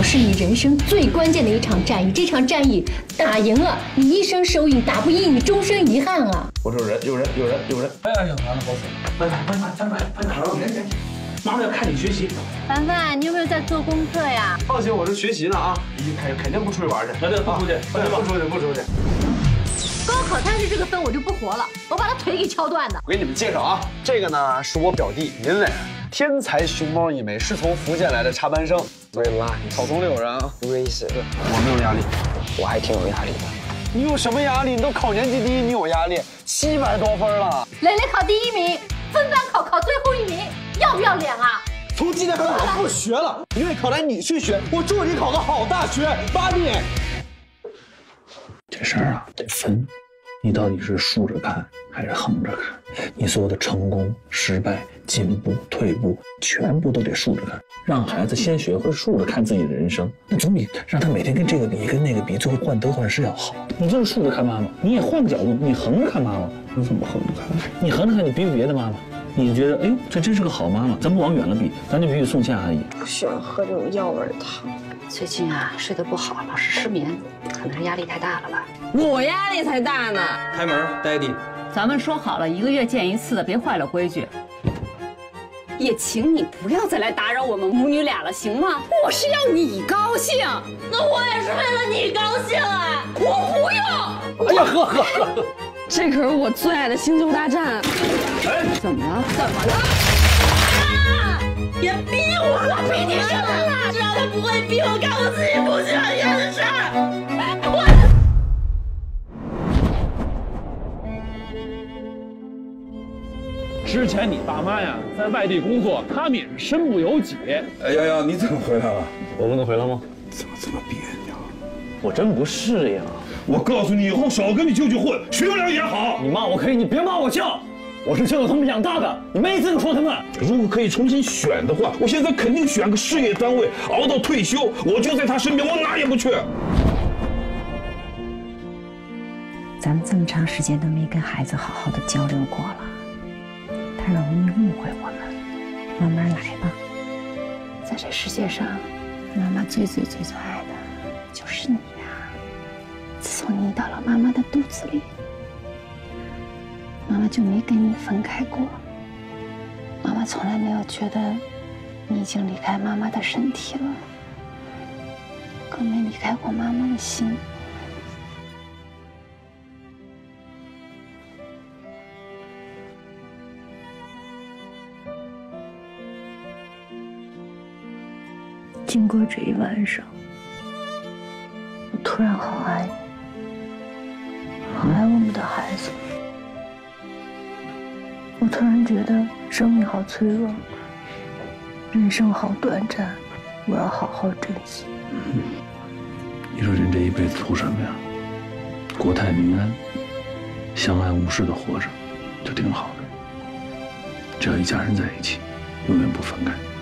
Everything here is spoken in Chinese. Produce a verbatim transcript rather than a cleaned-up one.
是你人生最关键的一场战役，这场战役打赢了，你一生受益；打不赢，你终身遗憾啊！ 我说人，有人，有人，有人！哎呀呀，完了，boss！凡凡，凡凡，凡凡，凡凡，人人，妈妈要看你学习。 凡凡，你有没有在做功课呀？ 放心，我是学习呢啊！一开肯定不出去玩去，那就不出去，不出去，不出去。 高考三十这个分我就不活了，我把他腿给敲断的。 我给你们介绍啊，这个呢是我表弟林伟，天才熊猫一枚，是从福建来的插班生。Relax， 草丛里有人啊。 不好意思， 我没有压力， 我还挺有压力的。 你有什么压力？你都考年级第一，你有压力？七百多分了。 磊磊考第一名，分班考考最后一名，要不要脸啊？ 从今天开始我不学了，因为考来你去学，我祝你考个好大学，巴蒂。 这事儿啊得分，你到底是竖着看还是横着看？你所有的成功、失败、进步、退步，全部都得竖着看。让孩子先学会竖着看自己的人生，那总比让他每天跟这个比、跟那个比，最后患得患失要好。你就是竖着看妈妈，你也换个角度，你横着看妈妈。我怎么横着看？你横着看，你比比别的妈妈，你觉得哎呦，这真是个好妈妈。咱不往远了比，咱就比比宋夏阿姨。 不喜欢喝这种药味的汤。 最近啊，睡得不好，老是失眠，可能是压力太大了吧？ 我压力才大呢。 开门 ，Daddy。 咱们说好了，一个月见一次的，别坏了规矩。也请你不要再来打扰我们母女俩了，行吗？我是要你高兴，那我也是为了你高兴啊！我不用。 哎呀，喝喝喝喝！ 这可是我最爱的《星球大战》。 哎，怎么了？怎么了？啊！别逼我了，逼你什么了？只要他不会逼我干我自己不喜欢干的事儿。我。 之前你爸妈呀在外地工作，他们也是身不由己。 哎呀呀，你怎么回来了？ 我不能回来吗？ 怎么这么别扭？ 我真不是呀！ 我告诉你，以后少跟你舅舅混，学不了也好。 你骂我可以，你别骂我舅。我是舅舅他们养大的，你没资格说他们。 如果可以重新选的话，我现在肯定选个事业单位，熬到退休，我就在他身边，我哪也不去。 咱们这么长时间都没跟孩子好好的交流过了。他容易误会我们，慢慢来吧。在这世界上，妈妈最最最最爱的就是你呀。自从你到了妈妈的肚子里，妈妈就没跟你分开过。妈妈从来没有觉得你已经离开妈妈的身体了，更没离开过妈妈的心。经过这一晚上，我突然好爱你，好爱我们的孩子。我突然觉得生命好脆弱，人生好短暂，我要好好珍惜。 嗯，你说人这一辈子图什么呀？国泰民安，相安无事的活着，就挺好的。只要一家人在一起，永远不分开。